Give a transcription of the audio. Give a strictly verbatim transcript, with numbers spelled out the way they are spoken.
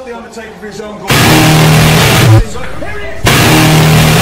stop the Undertaker for his own glory. So, here it is!